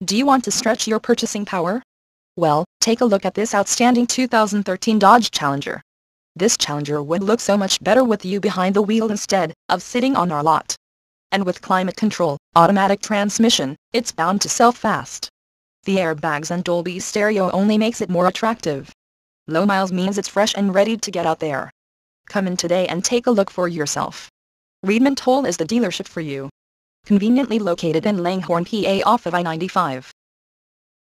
Do you want to stretch your purchasing power? Well, take a look at this outstanding 2013 Dodge Challenger. This Challenger would look so much better with you behind the wheel instead of sitting on our lot. And with climate control, automatic transmission, it's bound to sell fast. The airbags and Dolby stereo only makes it more attractive. Low miles means it's fresh and ready to get out there. Come in today and take a look for yourself. Reedman Toll is the dealership for you. Conveniently located in Langhorne, PA off of I-95.